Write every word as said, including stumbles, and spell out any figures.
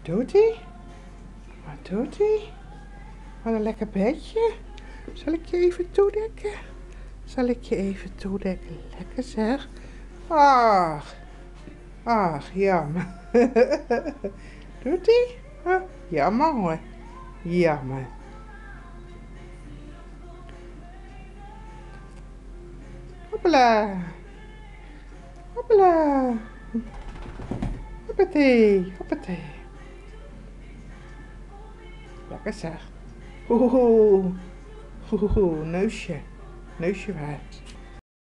doet hij? Wat doet hij? Wat een lekker bedje. Zal ik je even toedekken? Zal ik je even toedekken? Lekker zeg. Ach, ach, jammer. Doet hij? Oh, jammer hoor. Jammer. Hoppala. Hoppala. Hoppatee, hoppatee. Lekker zeg. Oeh, oeh, neusje. Neusje waard.